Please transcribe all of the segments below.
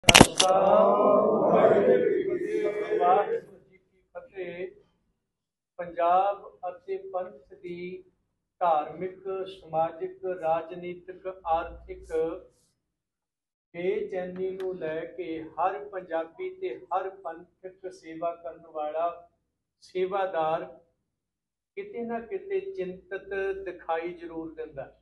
ਵਾਹਿਗੁਰੂ ਜੀ ਕੀ ਫਤਿਹ। ਪੰਜਾਬ ਅਤੇ ਪੰਥ ਦੀ ਧਾਰਮਿਕ, ਸਮਾਜਿਕ, ਰਾਜਨੀਤਿਕ, ਆਰਥਿਕ ਬੇਚੈਨੀ ਨੂੰ ਲੈ ਕੇ ਹਰ ਪੰਜਾਬੀ ਤੇ ਹਰ ਪੰਥਕ ਸੇਵਾ ਕਰਨ ਵਾਲਾ ਸੇਵਾਦਾਰ ਕਿਤੇ ਨਾ ਕਿਤੇ ਚਿੰਤਤ ਦਿਖਾਈ ਜ਼ਰੂਰ ਦਿੰਦਾ।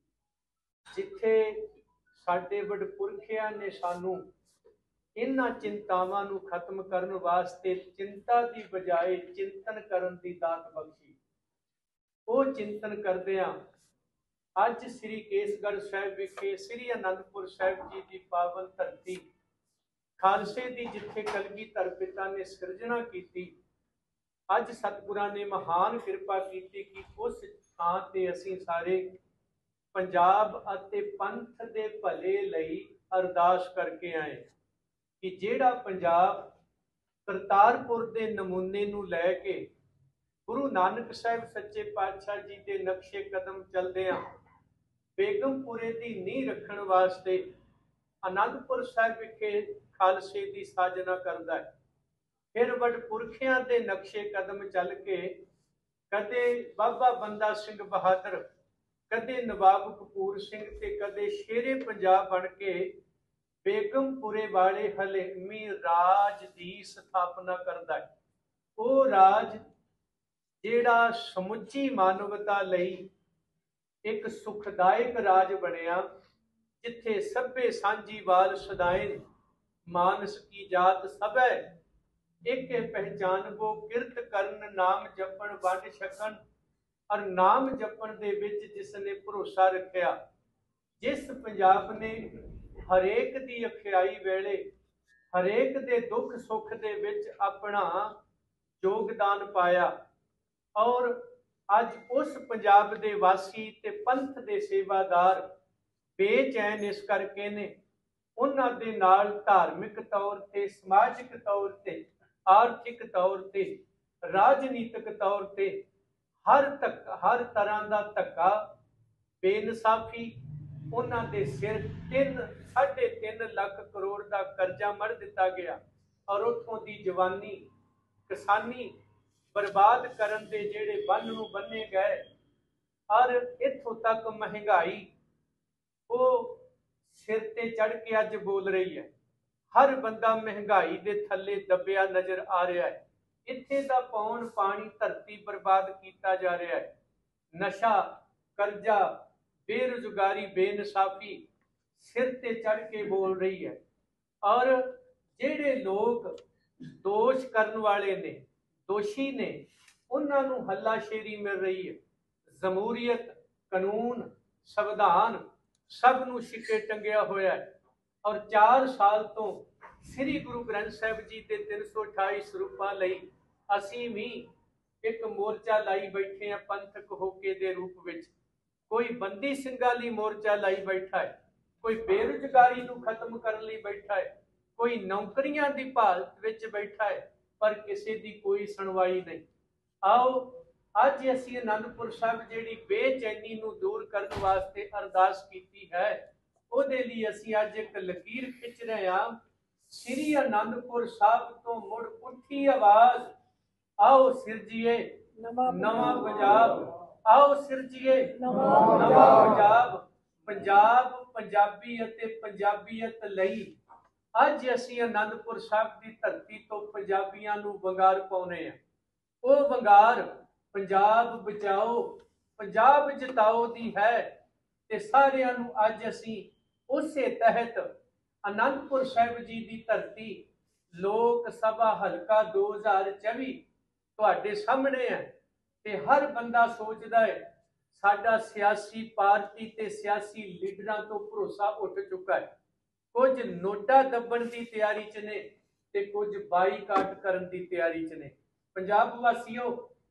ਜਿੱਥੇ ਸਾਡੇ ਵਡਪੁਰਖਿਆਂ ਨੇ ਸਾਨੂੰ ਇਹਨਾਂ ਚਿੰਤਾਵਾਂ ਨੂੰ ਖਤਮ ਕਰਨ ਵਾਸਤੇ ਚਿੰਤਾ ਦੀ ਬਜਾਏ ਚਿੰਤਨ ਕਰਨ ਦੀ ਦਾਤ ਬਖਸ਼ੀ, ਉਹ ਚਿੰਤਨ ਕਰਦਿਆਂ ਅੱਜ ਸ੍ਰੀ ਕੇਸਗੜ੍ਹ ਸਾਹਿਬ ਵਿਖੇ ਸ੍ਰੀ ਅਨੰਦਪੁਰ ਸਾਹਿਬ ਜੀ ਦੀ ਪਾਵਨ ਧਰਤੀ ਖਾਲਸੇ ਦੀ, ਜਿੱਥੇ ਕਲਗੀਧਰ ਪਿਤਾ ਨੇ ਸਿਰਜਣਾ ਕੀਤੀ, ਅੱਜ ਸਤਿਗੁਰਾਂ ਨੇ ਮਹਾਨ ਕਿਰਪਾ ਕੀਤੀ ਕਿ ਉਸ ਥਾਂ ਤੇ ਅਸੀਂ ਸਾਰੇ ਪੰਜਾਬ ਅਤੇ ਪੰਥ ਦੇ ਭਲੇ ਲਈ ਅਰਦਾਸ ਕਰਕੇ ਆਏ ਕਿ ਜਿਹੜਾ ਪੰਜਾਬ ਕਰਤਾਰਪੁਰ ਦੇ ਨਮੂਨੇ ਨੂੰ ਲੈ ਕੇ ਗੁਰੂ ਨਾਨਕ ਸਾਹਿਬ ਸੱਚੇ ਪਾਤਸ਼ਾਹ ਜੀ ਦੇ ਨਕਸ਼ੇ ਕਦਮ ਚੱਲਦਿਆਂ ਬੇਗਮਪੁਰੇ ਦੀ ਨੀਂਹ ਰੱਖਣ ਵਾਸਤੇ ਅਨੰਦਪੁਰ ਸਾਹਿਬ ਵਿਖੇ ਖਾਲਸੇ ਦੀ ਸਾਜਨਾ ਕਰਦਾ ਹੈ। ਫਿਰ ਵਡਪੁਰਖਿਆਂ ਦੇ ਨਕਸ਼ੇ ਕਦਮ ਚੱਲ ਕੇ ਕਦੇ ਬਾਬਾ ਬੰਦਾ ਸਿੰਘ ਬਹਾਦਰ, ਕਦੇ ਨਵਾਬ ਕਪੂਰ ਸਿੰਘ ਤੇ ਕਦੇ ਸ਼ੇਰੇ ਪੰਜਾਬ ਬਣ ਕੇ ਬੇਗਮਪੁਰੇ ਵਾਲੇ ਹਲੇਮੀ ਰਾਜ ਦੀ ਸਥਾਪਨਾ ਕਰਦਾ ਹੈ। ਉਹ ਰਾਜ ਜਿਹੜਾ ਸਮੁੱਚੀ ਮਾਨਵਤਾ ਲਈ ਇੱਕ ਸੁਖਦਾਇਕ ਰਾਜ ਬਣਿਆ, ਜਿੱਥੇ ਸਭੇ ਸਾਂਝੀਵਾਲ ਸਦਾਏ ਮਾਨਸ ਕੀ ਜਾਤ ਸਭੈ ਇੱਕ ਪਹਿਚਾਨਬੋ ਕਿਰਤ ਕਰਨ ਨਾਮ ਜਪਣ ਵੰਡ ਛਕਣ। ਔਰ ਨਾਮ ਜਪਣ ਦੇ ਵਿੱਚ ਜਿਸ ਨੇ ਭਰੋਸਾ ਰੱਖਿਆ, ਜਿਸ ਪੰਜਾਬ ਨੇ ਹਰੇਕ ਦੀ ਅਖਿਆਈ ਵੇਲੇ, ਹਰੇਕ ਦੇ ਦੁੱਖ ਸੁੱਖ ਦੇ ਵਿੱਚ ਆਪਣਾ ਯੋਗਦਾਨ ਪਾਇਆ, ਔਰ ਅੱਜ ਉਸ ਪੰਜਾਬ ਦੇ ਵਾਸੀ ਤੇ ਪੰਥ ਦੇ ਸੇਵਾਦਾਰ ਬੇਚੈਨ ਇਸ ਕਰਕੇ ਨੇ, ਉਹਨਾਂ ਦੇ ਨਾਲ ਧਾਰਮਿਕ ਤੌਰ ਤੇ, ਸਮਾਜਿਕ ਤੌਰ ਤੇ, ਆਰਥਿਕ ਤੌਰ ਤੇ, ਰਾਜਨੀਤਿਕ ਤੌਰ ਤੇ ਹਰ ਤਰ੍ਹਾਂ ਦਾ ਧੱਕਾ, ਬੇਇਨਸਾਫੀ, ਉਹਨਾਂ ਦੇ ਸਿਰ 3.5 ਲੱਖ ਕਰੋੜ ਦਾ ਕਰਜ਼ਾ ਮੜ ਦਿੱਤਾ ਗਿਆ, ਔਰ ਉੱਥੋਂ ਦੀ ਜਵਾਨੀ ਕਿਸਾਨੀ ਬਰਬਾਦ ਕਰਨ ਦੇ ਜਿਹੜੇ ਬੰਨ ਨੂੰ ਬੰਨੇ ਗਏ, ਔਰ ਇੱਥੋਂ ਤੱਕ ਮਹਿੰਗਾਈ ਉਹ ਸਿਰ ਤੇ ਚੜ ਕੇ ਅੱਜ ਬੋਲ ਰਹੀ ਹੈ। ਹਰ ਬੰਦਾ ਮਹਿੰਗਾਈ ਦੇ ਥੱਲੇ ਦੱਬਿਆ ਨਜ਼ਰ ਆ ਰਿਹਾ ਹੈ। ਇੱਥੇ ਦਾ ਪੌਣ ਪਾਣੀ ਧਰਤੀ ਬਰਬਾਦ ਕੀਤਾ ਜਾ ਰਿਹਾ ਹੈ। ਨਸ਼ਾ, ਕਰਜ਼ਾ, ਬੇਰੁਜ਼ਗਾਰੀ, ਬੇਇਨਸਾਫੀ ਸਿਰ ਤੇ ਚੜ ਕੇ ਬੋਲ ਰਹੀ ਹੈ। ਔਰ ਜਿਹੜੇ ਲੋਕ ਦੋਸ਼ ਕਰਨ ਵਾਲੇ ਨੇ, ਦੋਸ਼ੀ ਨੇ, ਉਹਨਾਂ ਨੂੰ ਹੱਲਾਸ਼ੇਰੀ ਮਿਲ ਰਹੀ ਹੈ। ਜਮਹੂਰੀਅਤ, ਕਾਨੂੰਨ, ਸੰਵਿਧਾਨ ਸਭ ਨੂੰ ਸਿੱਕੇ ਟੰਗਿਆ ਹੋਇਆ ਹੈ। ਔਰ 4 ਸਾਲ ਤੋਂ ਸ੍ਰੀ ਗੁਰੂ ਗ੍ਰੰਥ ਸਾਹਿਬ ਜੀ ਦੇ 328 ਸਰੂਪਾਂ ਲਈ ਅਸੀਂ ਵੀ ਇੱਕ ਮੋਰਚਾ ਲਾਈ ਬੈਠੇ ਹਾਂ ਪੰਥਕ ਹੋਕੇ ਦੇ ਰੂਪ ਵਿੱਚ। ਕੋਈ ਬੰਦੀ ਸਿੰਘਾਂ ਲਈ ਮੋਰਚਾ ਲਾਈ ਬੈਠਾ ਹੈ, ਕੋਈ ਬੇਰੁਜ਼ਗਾਰੀ ਨੂੰ ਖਤਮ ਕਰਨ ਲਈ ਬੈਠਾ ਹੈ, ਕੋਈ ਨੌਕਰੀਆਂ ਦੀ ਭਾਲ ਵਿੱਚ ਬੈਠਾ ਹੈ, ਪਰ ਕਿਸੇ ਦੀ ਕੋਈ ਸੁਣਵਾਈ ਨਹੀਂ। ਆਓ ਅੱਜ ਅਸੀਂ ਅਨੰਦਪੁਰ ਸਾਹਿਬ ਜਿਹੜੀ ਬੇਚੈਨੀ ਨੂੰ ਦੂਰ ਕਰਨ ਵਾਸਤੇ ਅਰਦਾਸ ਕੀਤੀ ਹੈ, ਉਹਦੇ ਲਈ ਅਸੀਂ ਅੱਜ ਇੱਕ ਲਕੀਰ ਖਿੱਚ ਰਹੇ ਹਾਂ। ਸ੍ਰੀ ਅਨੰਦਪੁਰ ਸਾਹਿਬ ਤੋਂ ਮੁੜ ਉੱਠੀ ਆਵਾਜ਼, ਆਓ ਸਿਰਜੀਏ ਨਵਾਂ ਪੰਜਾਬ, ਆਓ ਸਿਰਜੀਏ ਨਵਾਂ ਪੰਜਾਬ। ਪੰਜਾਬ, ਪੰਜਾਬੀ ਅਤੇ ਪੰਜਾਬੀਅਤ ਲਈ ਅੱਜ ਅਸੀਂ ਅਨੰਦਪੁਰ ਸਾਹਿਬ ਦੀ ਧਰਤੀ ਤੋਂ ਪੰਜਾਬੀਆਂ ਨੂੰ ਵੰਗਾਰ ਪਾਉਨੇ ਆ। ਉਹ ਵੰਗਾਰ ਪੰਜਾਬ ਬਚਾਓ, ਪੰਜਾਬ ਜਿਤਾਓ ਦੀ ਹੈ, ਤੇ ਸਾਰਿਆਂ ਨੂੰ ਅੱਜ ਅਸੀਂ ਉਸੇ ਤਹਿਤ ਅਨੰਦਪੁਰ ਸਾਹਿਬ ਜੀ ਦੀ ਧਰਤੀ ਲੋਕ ਸਭਾ ਹਲਕਾ 2024 ਤੁਹਾਡੇ ਸਾਹਮਣੇ ਹੈ। ਤੇ ਹਰ ਬੰਦਾ ਸੋਚਦਾ ਹੈ, ਸਾਡਾ ਸਿਆਸੀ ਪਾਰਟੀ ਤੇ ਸਿਆਸੀ ਲੀਡਰਾਂ ਤੋਂ ਭਰੋਸਾ ਉੱਠ ਚੁੱਕਾ ਹੈ। ਕੁਝ ਨੋਟਾ ਦੱਬਣ ਦੀ ਤਿਆਰੀ 'ਚ ਨੇ ਤੇ ਕੁਝ ਬਾਈਕਾਟ ਕਰਨ ਦੀ ਤਿਆਰੀ 'ਚ ਨੇ। ਪੰਜਾਬ ਵਾਸੀਓ,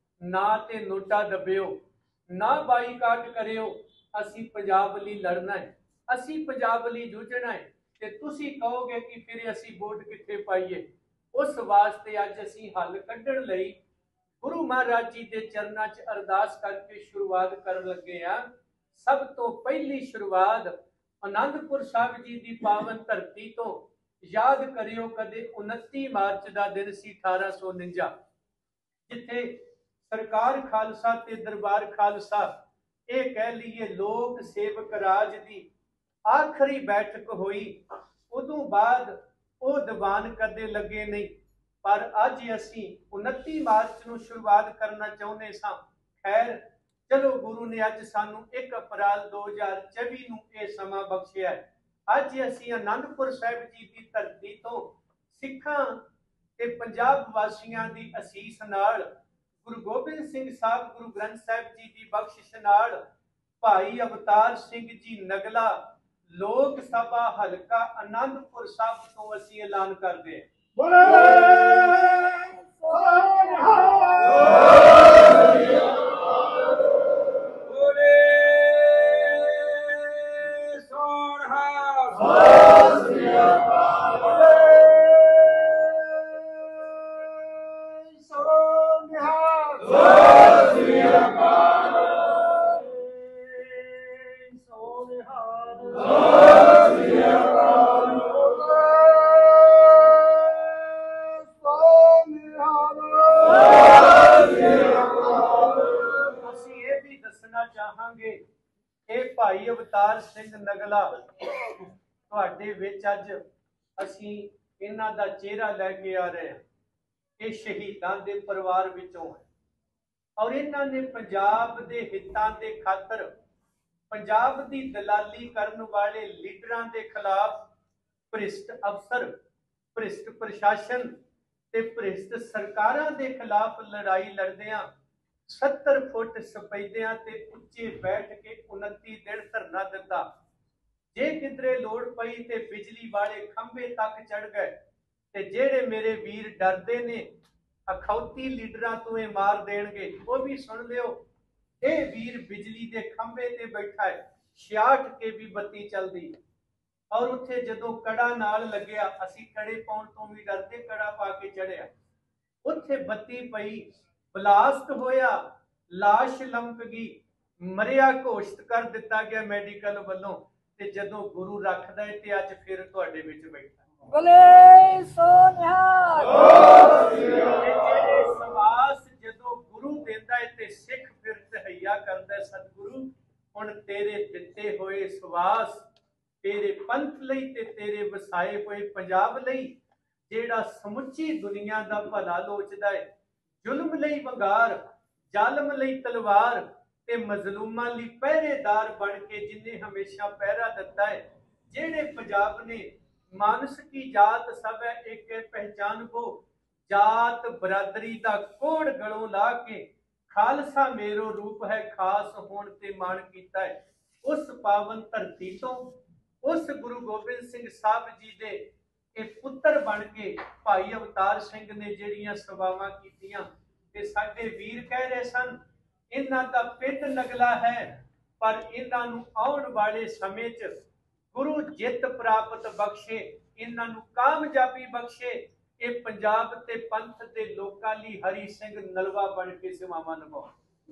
ਨਾ ਤੇ ਨੋਟਾ ਦੱਬਿਓ, ਨਾ ਬਾਈਕਾਟ ਕਰਿਓ। ਅਸੀਂ ਪੰਜਾਬ ਲਈ ਲੜਨਾ ਹੈ, ਅਸੀਂ ਪੰਜਾਬ ਲਈ ਜੂਝਣਾ ਹੈ। ਤੇ ਤੁਸੀਂ ਕਹੋਗੇ ਕਿ ਫਿਰ ਅਸੀਂ ਵੋਟ ਕਿੱਥੇ ਪਾਈਏ? ਉਸ ਵਾਸਤੇ ਅੱਜ ਅਸੀਂ ਹੱਲ ਕੱਢਣ ਲਈ ਗੁਰੂ ਮਹਾਰਾਜ ਜੀ ਦੇ ਚਰਨਾਂ 'ਚ ਅਰਦਾਸ ਕਰਕੇ ਸ਼ੁਰੂਆਤ ਕਰਨ ਲੱਗੇ ਆ। ਸਭ ਤੋਂ ਪਹਿਲੀ ਸ਼ੁਰੂਆਤ ਆਨੰਦਪੁਰ ਸਾਹਿਬ ਜੀ ਦੀ ਪਾਵਨ ਧਰਤੀ ਤੋਂ ਯਾਦ ਕਰਿਓ ਕਦੇ 29 ਮਾਰਚ ਦਾ ਦਿਨ ਸੀ 1849, ਜਿੱਥੇ ਸਰਕਾਰ ਖਾਲਸਾ ਤੇ ਦਰਬਾਰ ਖਾਲਸਾ, ਇਹ ਕਹਿ ਲਈਏ ਲੋਕ ਸੇਵਕ ਰਾਜ ਦੀ ਆਖਰੀ ਬੈਠਕ ਹੋਈ। ਉਦੋਂ ਬਾਅਦ ਉਹ ਦੀਵਾਨ ਕਦੇ ਲੱਗੇ ਨਹੀਂ, ਪਰ ਅੱਜ ਅਸੀਂ 29 ਮਾਰਚ ਨੂੰ ਸ਼ੁਰੂਆਤ ਕਰਨਾ ਚਾਹੁੰਦੇ ਸਾਂ। ਖੈਰ ਚਲੋ, ਗੁਰੂ ਨੇ ਅੱਜ ਸਾਨੂੰ 1 ਅਪ੍ਰੈਲ 2024 ਨੂੰ ਇਹ ਸਮਾਂ ਬਖਸ਼ਿਆ। ਅੱਜ ਅਸੀਂ ਆਨੰਦਪੁਰ ਸਾਹਿਬ ਜੀ ਦੀ ਧਰਤੀ ਤੋਂ ਸਿੱਖਾਂ ਤੇ ਪੰਜਾਬ ਵਾਸੀਆਂ ਦੀ ਅਸੀਸ ਨਾਲ, ਗੁਰੂ ਗੋਬਿੰਦ ਸਿੰਘ ਸਾਹਿਬ ਗੁਰੂ ਗ੍ਰੰਥ ਸਾਹਿਬ ਜੀ ਦੀ ਬਖਸ਼ਿਸ਼ ਨਾਲ, ਭਾਈ ਅਵਤਾਰ ਸਿੰਘ ਜੀ ਨਗਲਾ ਲੋਕ ਸਭਾ ਹਲਕਾ ਆਨੰਦਪੁਰ ਸਾਹਿਬ ਤੋਂ ਅਸੀਂ ਐਲਾਨ ਕਰਦੇ ਭਾਈ ਅਵਤਾਰ ਸਿੰਘ ਨਗਲਾ ਤੁਹਾਡੇ ਵਿੱਚ ਅੱਜ ਅਸੀਂ ਇਹਨਾਂ ਦਾ ਚਿਹਰਾ ਲੈ ਕੇ ਆ ਰਹੇ ਹਾਂ। ਇਹ ਸ਼ਹੀਦਾਂ ਦੇ ਪਰਿਵਾਰ ਵਿੱਚੋਂ ਹੈ ਔਰ ਇਹਨਾਂ ਨੇ ਪੰਜਾਬ ਦੇ ਹਿੱਤਾਂ ਦੇ ਖਾਤਰ ਪੰਜਾਬ ਦੀ ਦਲਾਲੀ ਕਰਨ ਵਾਲੇ ਲੀਡਰਾਂ ਦੇ ਖਿਲਾਫ, ਭ੍ਰਿਸ਼ਟ ਅਫਸਰ, ਭ੍ਰਿਸ਼ਟ ਪ੍ਰਸ਼ਾਸਨ ਤੇ ਭ੍ਰਿਸ਼ਟ ਸਰਕਾਰਾਂ ਦੇ ਖਿਲਾਫ ਲੜਾਈ ਲੜਦਿਆਂ 70 ਫੁੱਟ ਸਪੈਦਿਆਂ ਤੇ ਉੱਚੇ ਬੈਠ ਕੇ 29 ਦਿਨ ਧਰਨਾ ਦਿੱਤਾ। ਜੇ ਕਿਧਰੇ ਲੋੜ ਪਈ ਤੇ ਬਿਜਲੀ ਵਾਲੇ ਖੰਭੇ ਤੱਕ ਚੜ ਗਏ। ਤੇ ਜਿਹੜੇ ਮੇਰੇ ਵੀਰ ਡਰਦੇ ਨੇ ਅਖੌਤੀ ਲੀਡਰਾਂ ਤੋਂ ਇਹ ਮਾਰ ਦੇਣਗੇ, ਉਹ ਵੀ ਸੁਣ ਲਿਓ, ਇਹ ਵੀਰ ਬਿਜਲੀ ਦੇ ਖੰਭੇ ਤੇ ਬੈਠਾ ਹੈ, 66 kV ਬੱਤੀ ਚੱਲਦੀ ਔਰ ਉੱਥੇ ਜਦੋਂ ਕੜਾ ਨਾਲ ਲੱਗਿਆ, ਅਸੀਂ ਕੜੇ ਪਾਉਣ ਤੋਂ ਵੀ ਡਰਦੇ, ਕੜਾ ਪਾ ਕੇ ਚੜਿਆ, ਉੱਥੇ ਬੱਤੀ ਪਈ, ਬਲਾਸਟ ਹੋਇਆ, ਲਾਸ਼ ਲੰਮਕ ਗਈ, ਮਰਿਆ ਘੋਸ਼ਿਤ ਕਰ ਦਿੱਤਾ ਗਿਆ ਮੈਡੀਕਲ ਵੱਲੋਂ। ਤੇ ਜਦੋਂ ਗੁਰੂ ਰੱਖਦਾ ਹੈ ਤੇ ਅੱਜ ਫਿਰ ਤੁਹਾਡੇ ਵਿੱਚ ਬੈਠਾ ਬੋਲੇ ਸੋਨਿਹਾਲ। ਜਿਹੜੇ ਸਵਾਸ ਜਦੋਂ ਗੁਰੂ ਦਿੰਦਾ ਹੈ ਤੇ ਸਿੱਖ ਫਿਰ ਤਹਈਆ ਕਰਦਾ, ਸਤਿਗੁਰੂ ਹੁਣ ਤੇਰੇ ਦਿੱਤੇ ਹੋਏ ਸਵਾਸ ਤੇਰੇ ਪੰਥ ਲਈ ਤੇ ਤੇਰੇ ਵਸਾਏ ਹੋਏ ਪੰਜਾਬ ਲਈ, ਜਿਹੜਾ ਸਮੁੱਚੀ ਦੁਨੀਆ ਦਾ ਭਲਾ ਲੋਚਦਾ ਹੈ, ਜ਼ੁਲਮ ਲਈ ਵੰਗਾਰ, ਜ਼ਾਲਮ ਲਈ ਤਲਵਾਰ ਤੇ ਮਜ਼ਲੂਮਾਂ ਲਈ ਪਹਿਰੇਦਾਰ ਬਣ ਕੇ ਜਿਨੇ ਹਮੇਸ਼ਾ ਪਹਿਰਾ ਦਿੱਤਾ ਹੈ। ਜਿਹੜੇ ਪੰਜਾਬ ਨੇ ਮਾਨਸ ਕੀ ਜਾਤ ਸਭ ਹੈ ਇੱਕ ਪਹਿਚਾਨ ਕੋ, ਜਾਤ ਬਰਾਦਰੀ ਦਾ ਕੋੜ ਗਲੋਂ ਲਾ ਕੇ ਖਾਲਸਾ ਮੇਰੋ ਰੂਪ ਹੈ ਖਾਸ ਹੋਣ ਤੇ ਮਾਣ ਕੀਤਾ ਹੈ। ਉਸ ਪਾਵਨ ਧਰਤੀ ਤੋਂ ਉਸ ਗੁਰੂ ਗੋਬਿੰਦ ਸਿੰਘ ਸਾਹਿਬ ਜੀ ਦੇ ਇਹ ਪੁੱਤਰ ਬਣ ਕੇ ਭਾਈ ਅਵਤਾਰ ਸਿੰਘ ਨੇ ਜਿਹੜੀਆਂ ਸੇਵਾਵਾਂ ਕੀਤੀਆਂ, ਤੇ ਸਾਡੇ ਵੀਰ ਕਹਿ ਰਹੇ ਸਨ ਇਹਨਾਂ ਦਾ ਪਿੰਡ ਨਗਲਾ ਹੈ, ਪਰ ਇਹਨਾਂ ਨੂੰ ਆਉਣ ਵਾਲੇ ਸਮੇਂ 'ਚ ਗੁਰੂ ਜਿੱਤ ਪ੍ਰਾਪਤ ਬਖਸ਼ੇ, ਇਹਨਾਂ ਨੂੰ ਕਾਮਯਾਬੀ ਬਖਸ਼ੇ, ਇਹ ਪੰਜਾਬ ਤੇ ਪੰਥ ਦੇ ਲੋਕਾਂ ਲਈ ਹਰੀ ਸਿੰਘ ਨਲਵਾ ਬਣ ਕੇ ਸੇਵਾਵਾਂ ਨਿਭਾਉਣ।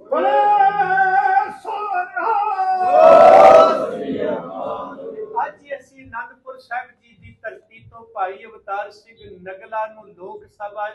ਅੱਜ ਅਸੀਂ ਅਨੰਦਪੁਰ ਸਾਹਿਬ ਜੀ ਦੀ ਧਰਤੀ ਤੋਂ ਭਾਈ ਅਵਤਾਰ ਸਿੰਘ ਨਗਲਾ ਨੂੰ ਲੋਕ ਸਭਾ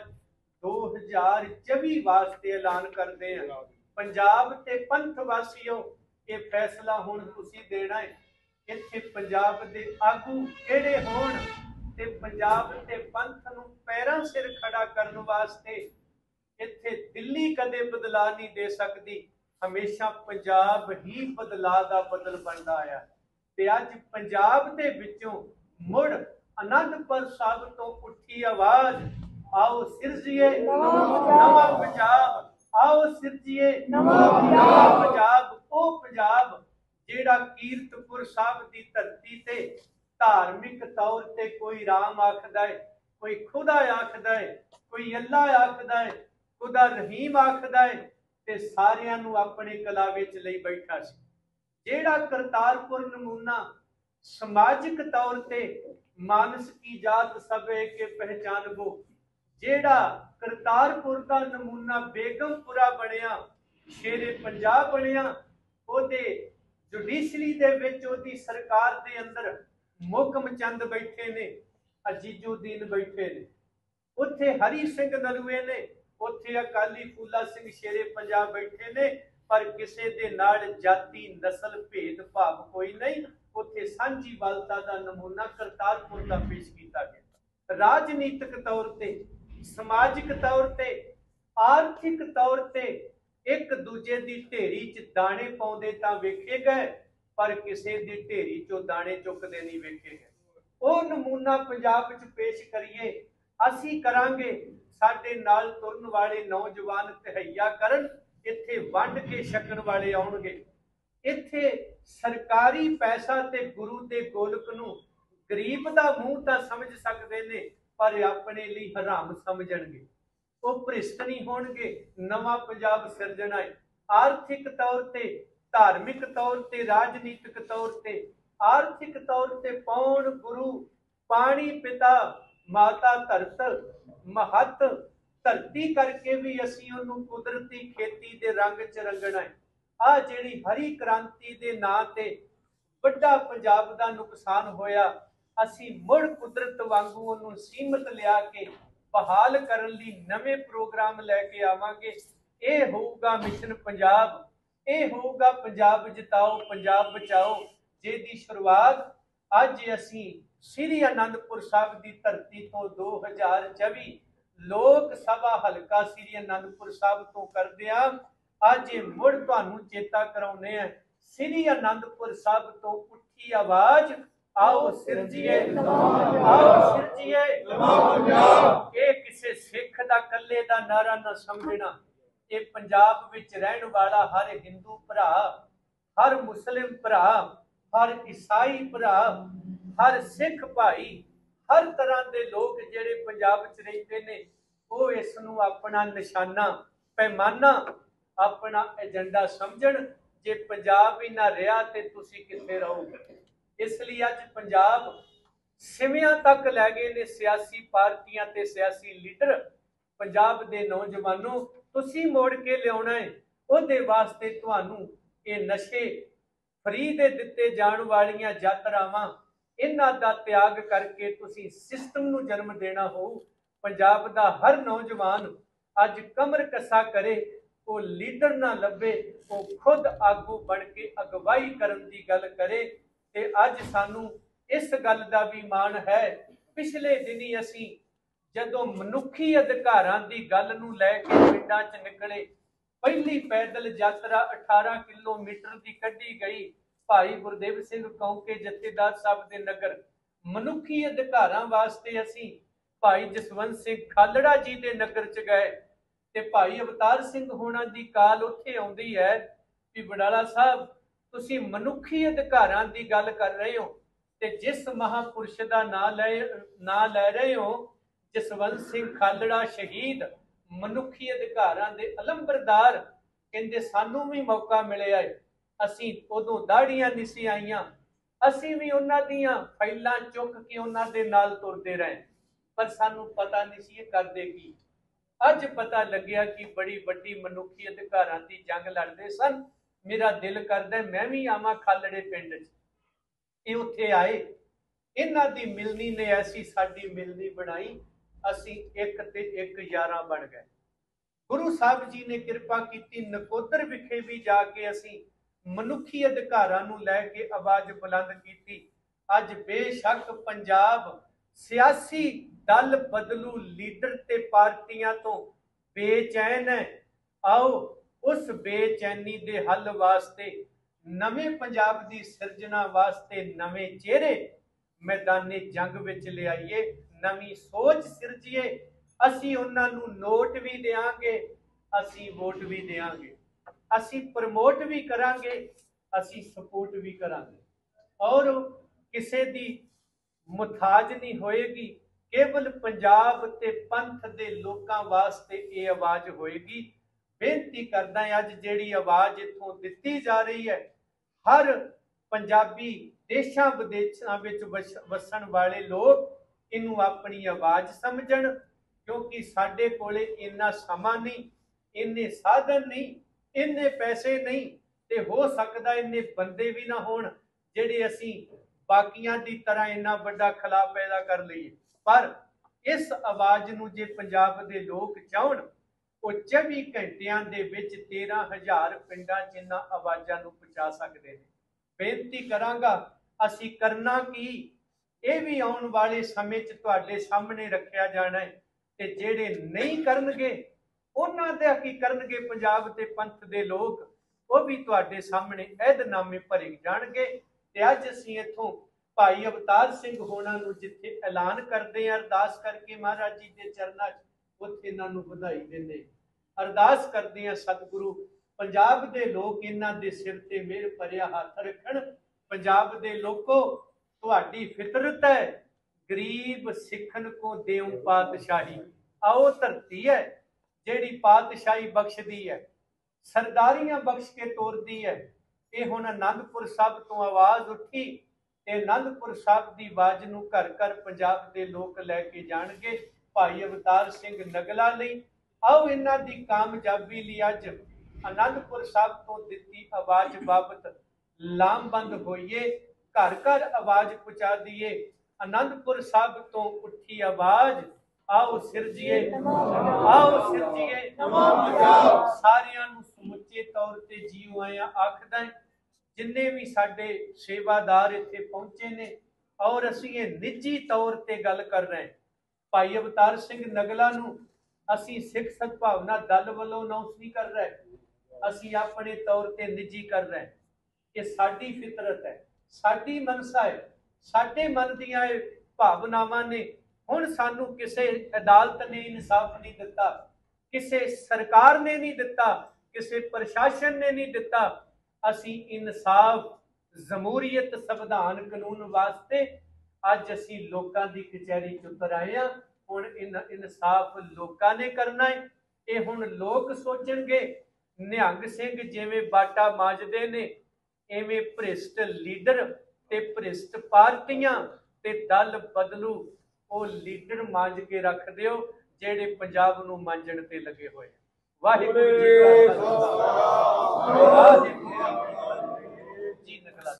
2024 ਵਾਸਤੇ ਐਲਾਨ ਕਰਦੇ ਹਾਂ। ਪੰਜਾਬ ਤੇ ਪੰਥ ਵਾਸੀਓ, ਇਹ ਫੈਸਲਾ ਹੁਣ ਤੁਸੀਂ ਦੇਣਾ ਹੈ। ਇੱਥੇ ਪੰਜਾਬ ਦੇ ਆਗੂ ਕਿਹੜੇ ਹੋਣ ਤੇ ਪੰਜਾਬ ਤੇ ਪੰਥ ਨੂੰ ਪੈਰਾਂ ਸਿਰ ਖੜਾ ਕਰਨ ਵਾਸਤੇ ਇੱਥੇ ਦਿੱਲੀ ਕਦੇ ਬਦਲਾ ਨਹੀਂ ਦੇ ਸਕਦੀ, ਹਮੇਸ਼ਾ ਪੰਜਾਬ ਹੀ ਬਦਲਾ ਦਾ ਬਦਲ ਬਣਦਾ ਆਇਆ। ਤੇ ਅੱਜ ਪੰਜਾਬ ਦੇ ਵਿੱਚੋਂ ਮੁੜ ਆਨੰਦਪੁਰ ਸਾਹਿਬ ਤੋਂ ਉੱਠੀ ਆਵਾਜ਼, ਆਓ ਸਿਰਜੀਏ ਨਵਾਂ ਪੰਜਾਬ, ਆਓ ਸਿਰਜੀਏ ਨਵਾਂ ਪੰਜਾਬ। ਉਹ ਪੰਜਾਬ ਜਿਹੜਾ ਕੀਰਤਪੁਰ ਸਾਹਿਬ ਦੀ ਧਰਤੀ ਤੇ ਧਾਰਮਿਕ ਤੌਰ ਤੇ ਕੋਈ ਰਾਮ ਆਖਦਾ ਹੈ, ਕੋਈ ਖੁਦਾ ਆਖਦਾ ਹੈ, ਕੋਈ ਅੱਲਾ ਆਖਦਾ ਹੈ, ਖੁਦਾ ਰਹੀਮ ਆਖਦਾ ਹੈ, ਤੇ ਸਾਰਿਆਂ ਨੂੰ ਆਪਣੇ ਕਲਾ ਵਿੱਚ ਲਈ ਬੈਠਾ ਸੀ। ਜਿਹੜਾ ਕਰਤਾਰਪੁਰ ਨਮੂਨਾ ਸਮਾਜਿਕ ਤੌਰ ਤੇ ਮਾਨਸ ਕੀ ਜਾਤ ਸਭੇ ਕੇ ਪਹਿਚਾਨ ਗੋ, ਜਿਹੜਾ ਕਰਤਾਰਪੁਰ ਦਾ ਨਮੂਨਾ ਬੇਗਮਪੁਰਾ ਬਣਿਆ, ਸ਼ੇਰੇ ਪੰਜਾਬ ਬਣਿਆ, ਉਹਦੇ ਜੁਡੀਸ਼ਰੀ ਦੇ ਵਿੱਚ ਉਹਦੀ ਸਰਕਾਰ ਦੇ ਅੰਦਰ ਮੁਹਕਮ ਚੰਦ ਬੈਠੇ ਨੇ, ਅਜੀਜ਼ੁਦੀਨ ਬੈਠੇ ਨੇ, ਉੱਥੇ ਹਰੀ ਸਿੰਘ ਨਲੂਏ ਨੇ, ਉੱਥੇ ਅਕਾਲੀ ਫੂਲਾ ਸਿੰਘ ਸ਼ੇਰੇ ਪੰਜਾਬ ਬੈਠੇ ਨੇ, ਪਰ ਕਿਸੇ ਦੇ ਨਾਲ ਜਾਤੀ ਨਸਲ ਭੇਦ ਭਾਵ ਕੋਈ ਨਹੀਂ। ਉੱਥੇ ਸਾਂਝੀਵਾਲਤਾ ਦਾ ਨਮੂਨਾ ਕਰਤਾਰਪੁਰ ਦਾ ਪੇਸ਼ ਕੀਤਾ ਗਿਆ। ਰਾਜਨੀਤਿਕ ਤੌਰ ਤੇ, ਸਮਾਜਿਕ ਤੌਰ ਤੇ, ਆਰਥਿਕ ਤੌਰ ਤੇ ਇੱਕ ਦੂਜੇ ਦੀ ਢੇਰੀ 'ਚ ਦਾਣੇ ਪਾਉਂਦੇ ਤਾਂ ਵੇਖੇ ਗਏ, ਪਰ ਕਿਸੇ ਦੀ ਢੇਰੀ 'ਚੋਂ ਦਾਣੇ ਚੁੱਕਦੇ ਨਹੀਂ ਵੇਖੇ ਗਏ। ਉਹ ਨਮੂਨਾ ਪੰਜਾਬ 'ਚ ਪੇਸ਼ ਕਰੀਏ, ਅਸੀਂ ਕਰਾਂਗੇ। ਸਾਡੇ ਨਾਲ ਤੁਰਨ ਵਾਲੇ ਨੌਜਵਾਨ ਤਹਈਆ ਕਰਨ, ਇੱਥੇ ਵੰਡ ਕੇ ਛਕਣ ਵਾਲੇ ਆਉਣਗੇ। ਇੱਥੇ ਸਰਕਾਰੀ ਪੈਸਾ ਤੇ ਗੁਰੂ ਦੇ ਗੋਲਕ ਨੂੰ ਗਰੀਬ ਦਾ ਮੂੰਹ ਤਾਂ ਸਮਝ ਸਕਦੇ ਨੇ, ਪਰ ਆਪਣੇ ਲਈ ਹਰਾਮ ਸਮਝਣਗੇ। ਉਹ ਭ੍ਰਿਸ਼ਟ ਨਹੀਂ ਹੋਣਗੇ। ਨਵਾਂ ਪੰਜਾਬ ਸਿਰਜਣਾ ਹੈ, ਆਰਥਿਕ ਤੌਰ ਤੇ, ਧਾਰਮਿਕ ਤੌਰ ਤੇ, ਰਾਜਨੀਤਿਕ ਤੌਰ ਤੇ। ਆਰਥਿਕ ਤੌਰ ਤੇ ਪੌਣ ਗੁਰੂ, ਪਾਣੀ ਪਿਤਾ, ਮਾਤਾ ਧਰਤ, ਮਹੱਤ ਧਰਤੀ ਕਰਕੇ ਵੀ ਅਸੀਂ ਉਹਨੂੰ ਕੁਦਰਤੀ ਖੇਤੀ ਦੇ ਰੰਗ 'ਚ ਰੰਗਣਾ ਹੈ। ਆ ਜਿਹੜੀ ਹਰੀ ਕ੍ਰਾਂਤੀ ਦੇ ਨਾਂ ਤੇ ਵੱਡਾ ਪੰਜਾਬ ਦਾ ਨੁਕਸਾਨ ਹੋਇਆ, ਅਸੀਂ ਮੁੜ ਕੁਦਰਤ ਵਾਂਗੂ ਉਹਨੂੰ ਸੀਮਤ ਲਿਆ ਕੇ ਬਹਾਲ ਕਰਨ ਲਈ ਨਵੇਂ ਪ੍ਰੋਗਰਾਮ ਲੈ ਕੇ ਆਵਾਂਗੇ। ਇਹ ਹੋਊਗਾ ਮਿਸ਼ਨ ਪੰਜਾਬ, ਇਹ ਹੋਊਗਾ ਪੰਜਾਬ ਜਿਤਾਓ ਪੰਜਾਬ ਬਚਾਓ, ਜਿਹਦੀ ਸ਼ੁਰੂਆਤ ਅੱਜ ਅਸੀਂ ਸ੍ਰੀ ਅਨੰਦਪੁਰ ਸਾਹਿਬ ਦੀ ਧਰਤੀ ਤੋਂ 2024 ਲੋਕ ਸਭਾ ਹਲਕਾ ਸ੍ਰੀ ਅਨੰਦਪੁਰ ਸਾਹਿਬ ਤੋਂ ਕਰਦੇ ਆ। ਅੱਜ ਇਹ ਮੁੜ ਤੁਹਾਨੂੰ ਚੇਤਾ ਕਰਾਉਂਦੇ ਆ, ਸ੍ਰੀ ਅਨੰਦਪੁਰ ਸਾਹਿਬ ਤੋਂ ਉੱਠੀ ਆਵਾਜ਼, ਆਓ ਸਿਰਜੀਏ, ਆਓ ਸਿਰਜੀਏ ਪੰਜਾਬ। ਇਹ ਕਿਸੇ ਸਿੱਖ ਦਾ ਇਕੱਲੇ ਦਾ ਨਾਰਾ ਨਾ ਸਮਝਣਾ। ਇਹ ਪੰਜਾਬ ਵਿੱਚ ਰਹਿਣ ਵਾਲਾ ਹਰ ਹਿੰਦੂ ਭਰਾ, ਹਰ ਮੁਸਲਿਮ ਭਰਾ, ਹਰ ਈਸਾਈ ਭਰਾ, ਹਰ ਸਿੱਖ ਭਾਈ, ਹਰ ਤਰ੍ਹਾਂ ਦੇ ਲੋਕ ਜਿਹੜੇ ਪੰਜਾਬ 'ਚ ਰਹਿੰਦੇ ਨੇ, ਉਹ ਇਸ ਨੂੰ ਆਪਣਾ ਨਿਸ਼ਾਨਾ, ਪੈਮਾਨਾ, ਆਪਣਾ ਏਜੰਡਾ ਸਮਝਣ। ਜੇ ਪੰਜਾਬ ਹੀ ਨਾ ਰਿਹਾ ਤੇ ਤੁਸੀਂ ਕਿੱਥੇ ਰਹੋਗੇ? ਇਸ ਲਈ ਅੱਜ ਪੰਜਾਬ ਸਿਵਿਆਂ ਤੱਕ ਲੈ ਗਏ ਨੇ ਸਿਆਸੀ ਪਾਰਟੀਆਂ ਤੇ ਸਿਆਸੀ ਲੀਡਰ। ਪੰਜਾਬ ਦੇ ਨੌਜਵਾਨੋਂ, ਤੁਸੀਂ ਮੋੜ ਕੇ ਲਿਆਉਣਾ ਹੈ। ਉਹਦੇ ਵਾਸਤੇ ਤੁਹਾਨੂੰ ਇਹ ਨਸ਼ੇ, ਫਰੀ ਦੇ ਦਿੱਤੇ ਜਾਣ ਵਾਲੀਆਂ ਯਾਤਰਾਵਾਂ, ਇਹਨਾਂ ਦਾ ਤਿਆਗ ਕਰਕੇ ਤੁਸੀਂ ਸਿਸਟਮ ਨੂੰ ਜਨਮ ਦੇਣਾ ਹੋਊ। ਪੰਜਾਬ ਦਾ ਹਰ ਨੌਜਵਾਨ ਅੱਜ ਕਮਰ ਕੱਸਾ ਕਰੇ, ਉਹ ਲੀਡਰ ਨਾ ਲੱਭੇ, ਉਹ ਖੁਦ ਆਗੂ ਬਣ ਕੇ ਅਗਵਾਈ ਕਰਨ ਦੀ ਗੱਲ ਕਰੇ। ਤੇ ਅੱਜ ਸਾਨੂੰ ਇਸ ਗੱਲ ਦਾ ਵੀ ਮਾਣ ਹੈ, ਪਿਛਲੇ ਦਿਨੀ ਅਸੀਂ ਜਦੋਂ ਮਨੁੱਖੀ ਅਧਿਕਾਰਾਂ ਦੀ ਗੱਲ ਨੂੰ ਲੈ ਕੇ ਪਿੰਡਾਂ 'ਚ ਨਿਕਲੇ, ਪਹਿਲੀ ਪੈਦਲ ਯਾਤਰਾ 18 ਕਿਲੋਮੀਟਰ ਦੀ ਕੱਢੀ ਗਈ। ਭਾਈ ਗੁਰਦੇਵ ਸਿੰਘ ਕੌਂਕੇ ਜਥੇਦਾਰ ਸਾਹਿਬ ਦੇ ਨਗਰ। ਮਨੁੱਖੀ ਅਧਿਕਾਰਾਂ ਵਾਸਤੇ ਅਸੀਂ ਭਾਈ ਜਸਵੰਤ ਸਿੰਘ ਖਾਲੜਾ ਜੀ ਦੇ ਨਗਰ 'ਚ ਗਏ, ਤੇ ਭਾਈ ਅਵਤਾਰ ਸਿੰਘ ਹੋਣਾ ਦੀ ਕਾਲ ਉੱਥੇ ਆਉਂਦੀ ਹੈ ਕਿ ਵਡਾਲਾ ਸਾਹਿਬ, ਤੁਸੀਂ ਮਨੁੱਖੀ ਅਧਿਕਾਰਾਂ ਦੀ ਗੱਲ ਕਰ ਰਹੇ ਹੋ, ਤੇ ਜਿਸ ਮਹਾਪੁਰਸ਼ ਦਾ ਨਾਂ ਲੈ ਰਹੇ ਹੋ, ਜਸਵੰਤ ਸਿੰਘ ਖਾਲੜਾ ਸ਼ਹੀਦ, ਮਨੁੱਖੀ ਅਧਿਕਾਰਾਂ ਦੇ ਅਲੰਬਰਦਾਰ, ਕਹਿੰਦੇ ਸਾਨੂੰ ਵੀ ਮੌਕਾ ਮਿਲਿਆ ਹੈ। ਅਸੀਂ ਉਦੋਂ ਦਾੜੀਆਂ ਨਹੀਂ ਸੀ ਆਈਆਂ, ਅਸੀਂ ਵੀ ਉਹਨਾਂ ਦੀਆਂ ਫਾਈਲਾਂ ਚੁੱਕ ਕੇ ਉਹਨਾਂ ਦੇ ਨਾਲ ਤੁਰਦੇ ਰਹੇ, ਪਰ ਸਾਨੂੰ ਪਤਾ ਨਹੀਂ ਸੀ ਇਹ ਕਰਦੇ ਕੀ। ਅੱਜ ਪਤਾ ਲੱਗਿਆ ਕਿ ਬੜੀ ਵੱਡੀ ਮਨੁੱਖੀ ਅਧਿਕਾਰਾਂ ਦੀ ਜੰਗ ਲੜਦੇ ਸਨ। ਮੇਰਾ ਦਿਲ ਕਰਦਾ ਮੈਂ ਵੀ ਆਵਾਂ ਖਾਲੜੇ ਪਿੰਡ 'ਚ। ਇਹ ਉੱਥੇ ਆਏ, ਇਹਨਾਂ ਦੀ ਮਿਲਣੀ ਨੇ ਐਸੀ ਸਾਡੀ ਮਿਲਣੀ ਬਣਾਈ, ਅਸੀਂ ਇੱਕ ਤੇ ਇੱਕ ਯਾਰਾਂ ਬਣ ਗਏ। ਗੁਰੂ ਸਾਹਿਬ ਜੀ ਨੇ ਕਿਰਪਾ ਕੀਤੀ, ਨਕੋਦਰ ਵਿਖੇ ਵੀ ਜਾ ਕੇ ਅਸੀਂ ਮਨੁੱਖੀ ਅਧਿਕਾਰਾਂ ਨੂੰ ਲੈ ਕੇ ਆਵਾਜ਼ ਬੁਲੰਦ ਕੀਤੀ। ਅੱਜ ਬੇਸ਼ੱਕ ਪੰਜਾਬ ਸਿਆਸੀ ਦਲ ਬਦਲੂ ਲੀਡਰ ਤੇ ਪਾਰਟੀਆਂ ਤੋਂ ਬੇਚੈਨ ਹੈ। ਆਓ ਉਸ ਬੇਚੈਨੀ ਦੇ ਹੱਲ ਵਾਸਤੇ, ਨਵੇਂ ਪੰਜਾਬ ਦੀ ਸਿਰਜਣਾ ਵਾਸਤੇ ਨਵੇਂ ਚਿਹਰੇ ਮੈਦਾਨੇ ਜੰਗ ਵਿੱਚ ਲਿਆਈਏ, ਨਵੀਂ ਸੋਚ ਸਿਰਜੀਏ। ਅਸੀਂ ਉਹਨਾਂ ਨੂੰ ਨੋਟ ਵੀ ਦੇਵਾਂਗੇ, ਅਸੀਂ ਵੋਟ ਵੀ ਦੇਵਾਂਗੇ, ਅਸੀਂ ਪ੍ਰਮੋਟ ਵੀ ਕਰਾਂਗੇ, ਅਸੀਂ ਸਪੋਰਟ ਵੀ ਕਰਾਂਗੇ, ਔਰ ਕਿਸੇ ਦੀ ਮੁਤਾਜ ਨਹੀਂ ਹੋਏਗੀ। ਕੇਵਲ ਪੰਜਾਬ ਤੇ ਪੰਥ ਦੇ ਲੋਕਾਂ ਵਾਸਤੇ ਇਹ ਆਵਾਜ਼ ਹੋਏਗੀ। ਬੇਨਤੀ ਕਰਦਾ ਹਾਂ, ਅੱਜ ਜਿਹੜੀ ਆਵਾਜ਼ ਇੱਥੋਂ ਦਿੱਤੀ ਜਾ ਰਹੀ ਹੈ, ਹਰ ਪੰਜਾਬੀ ਦੇਸ਼ਾਂ ਵਿਦੇਸ਼ਾਂ ਵਿੱਚ ਵਸਣ ਵਾਲੇ ਲੋਕ ਇਹਨੂੰ ਆਪਣੀ ਆਵਾਜ਼ ਸਮਝਣ, ਕਿਉਂਕਿ ਸਾਡੇ ਕੋਲੇ ਇੰਨਾ ਸਮਾਂ ਨਹੀਂ, ਇੰਨੇ ਸਾਧਨ ਨਹੀਂ, ਇੰਨੇ ਪੈਸੇ ਨਹੀਂ, ਤੇ ਹੋ ਸਕਦਾ ਇੰਨੇ ਬੰਦੇ ਵੀ ਨਾ ਹੋਣ ਜਿਹੜੇ ਅਸੀਂ ਬਾਕੀਆਂ ਦੀ ਤਰ੍ਹਾਂ ਇੰਨਾ ਵੱਡਾ ਖਲਾ ਪੈਦਾ ਕਰ ਲਈਏ। ਪਰ ਇਸ ਆਵਾਜ਼ ਨੂੰ ਜੇ ਪੰਜਾਬ ਦੇ ਲੋਕ ਚਾਹਣ, ਉਹ 24 ਘੰਟਿਆਂ ਦੇ ਵਿੱਚ 13,000 ਪਿੰਡਾਂ 'ਚ ਇਹਨਾਂ ਆਵਾਜ਼ਾਂ ਨੂੰ ਪਹੁੰਚਾ ਸਕਦੇ ਨੇ। ਬੇਨਤੀ ਕਰਾਂਗਾ, ਅਸੀਂ ਕਰਨਾ ਕੀ, ਇਹ ਵੀ ਆਉਣ ਵਾਲੇ ਸਮੇਂ 'ਚ ਤੁਹਾਡੇ ਸਾਹਮਣੇ ਰੱਖਿਆ ਜਾਣਾ ਹੈ। ਤੇ ਜਿਹੜੇ ਨਹੀਂ ਕਰਨਗੇ ਉਹਨਾਂ ਦਾ ਕੀ ਕਰਨਗੇ ਪੰਜਾਬ ਤੇ ਪੰਥ ਦੇ ਲੋਕ, ਉਹ ਵੀ ਤੁਹਾਡੇ ਸਾਹਮਣੇ ਅਹਿਦਨਾਮੇ ਭਰੇ ਜਾਣਗੇ। ਤੇ ਅੱਜ ਅਸੀਂ ਇੱਥੋਂ ਭਾਈ ਅਵਤਾਰ ਸਿੰਘ ਹੋਣਾ ਨੂੰ ਜਿੱਥੇ ਐਲਾਨ ਕਰਦੇ ਹਾਂ, ਅਰਦਾਸ ਕਰਕੇ ਮਹਾਰਾਜ ਜੀ ਦੇ ਚਰਨਾਂ 'ਚ, ਉੱਥੇ ਇਹਨਾਂ ਨੂੰ ਵਧਾਈ ਦਿੰਦੇ, ਅਰਦਾਸ ਕਰਦੇ ਹਾਂ ਸਤਿਗੁਰੂ ਪੰਜਾਬ ਦੇ ਲੋਕ ਇਹਨਾਂ ਦੇ ਸਿਰ ਤੇ ਮਿਹਰ ਭਰਿਆ ਹੱਥ ਰੱਖਣ। ਪੰਜਾਬ ਦੇ ਲੋਕੋ, ਤੁਹਾਡੀ ਫਿਤਰਤ ਹੈ ਗਰੀਬ ਸਿੱਖਣ ਕੋ ਦੇਉ ਪਾਤਸ਼ਾਹੀ। ਆਓ ਧਰਤੀ ਹੈ ਜਿਹੜੀ ਪਾਤਸ਼ਾਹੀ ਬਖਸ਼ਦੀ ਹੈ, ਸਰਦਾਰੀਆਂ ਬਖਸ਼ ਕੇ ਤੋਰਦੀ ਹੈ। ਇਹ ਹੁਣ ਆਨੰਦਪੁਰ ਸਾਹਿਬ ਤੋਂ ਆਵਾਜ਼ ਉੱਠੀ ਤੇ ਆਨੰਦਪੁਰ ਸਾਹਿਬ ਦੀ ਆਵਾਜ਼ ਨੂੰ ਘਰ ਘਰ ਪੰਜਾਬ ਦੇ ਲੋਕ ਲੈ ਕੇ ਜਾਣਗੇ। ਭਾਈ ਅਵਤਾਰ ਸਿੰਘ ਨਗਲਾ ਲਈ ਆਓ ਇਹਨਾਂ ਦੀ ਕਾਮਯਾਬੀ ਲਈ ਅੱਜ ਆਨੰਦਪੁਰ ਸਾਹਿਬ ਤੋਂ ਦਿੱਤੀ ਆਵਾਜ਼ ਬਾਬਤ ਲਾਮਬੰਦ ਹੋਈਏ, ਘਰ ਘਰ ਆਵਾਜ਼ ਪਹੁੰਚਾ ਦਈਏ। ਆਨੰਦਪੁਰ ਸਾਹਿਬ ਤੋਂ ਉੱਠੀ ਆਵਾਜ਼, ਆਓ ਸਿਰਜੀਏ, ਆਓ ਸਿਰਜੀਏ। ਸਾਰਿਆਂ ਨੂੰ ਸਮੁੱਚੇ ਤੌਰ ਤੇ ਜੀਓ ਆਇਆ ਆਖਦਾ। ਜਿੰਨੇ ਵੀ ਸਾਡੇ ਸੇਵਾਦਾਰ ਇੱਥੇ ਪਹੁੰਚੇ ਨੇ, ਔਰ ਅਸੀਂ ਇਹ ਨਿੱਜੀ ਤੌਰ ਤੇ ਗੱਲ ਕਰ ਰਹੇ, ਭਾਈ ਅਵਤਾਰ ਸਿੰਘ ਨਗਲਾ ਨੂੰ ਅਸੀਂ ਸਿੱਖ ਸਦਭਾਵਨਾ ਦਲ ਵੱਲੋਂ ਅਨਾਉਂਸ ਨਹੀਂ ਕਰ ਰਹੇ, ਅਸੀਂ ਆਪਣੇ ਤੌਰ ਤੇ ਨਿੱਜੀ ਕਰ ਰਹੇ। ਇਹ ਸਾਡੀ ਫਿਤਰਤ ਹੈ, ਸਾਡੀ ਮਨਸਾ ਹੈ, ਸਾਡੇ ਮਨ ਦੀਆਂ ਇਹ ਭਾਵਨਾਵਾਂ ਨੇ। ਹੁਣ ਸਾਨੂੰ ਕਿਸੇ ਅਦਾਲਤ ਨੇ ਇਨਸਾਫ ਨਹੀਂ ਦਿੱਤਾ, ਕਿਸੇ ਸਰਕਾਰ ਨੇ ਨਹੀਂ ਦਿੱਤਾ, ਕਿਸੇ ਪ੍ਰਸ਼ਾਸਨ ਨੇ ਨਹੀਂ ਦਿੱਤਾ। ਅਸੀਂ ਇਨਸਾਫ, ਜਮਹੂਰੀਅਤ, ਸੰਵਿਧਾਨ, ਕਾਨੂੰਨ ਵਾਸਤੇ ਅੱਜ ਅਸੀਂ ਲੋਕਾਂ ਦੀ ਕਚਹਿਰੀ 'ਚ ਉਤਰ ਆਏ ਹਾਂ। ਹੁਣ ਇਨਸਾਫ ਲੋਕਾਂ ਨੇ ਕਰਨਾ ਹੈ। ਇਹ ਹੁਣ ਲੋਕ ਸੋਚਣਗੇ। ਨਿਹੰਗ ਸਿੰਘ ਜਿਵੇਂ ਬਾਟਾ ਮਾਂਜਦੇ ਨੇ, ਐਵੇਂ ਭ੍ਰਿਸ਼ਟ ਲੀਡਰ ਤੇ ਭ੍ਰਿਸ਼ਟ ਪਾਰਟੀਆਂ ਤੇ ਦਲ ਬਦਲੂ ਉਹ ਲੀਡਰ ਮਾਂਜ ਕੇ ਰੱਖ ਦਿਓ ਜਿਹੜੇ ਪੰਜਾਬ ਨੂੰ ਮਾਂਜਣ ਤੇ ਲੱਗੇ ਹੋਏ। ਵਾਹਿਗੁਰੂ ਜੀ ਕਾ ਖਾਲਸਾ, ਵਾਹਿਗੁਰੂ ਜੀ ਕੀ ਫਤਿਹ।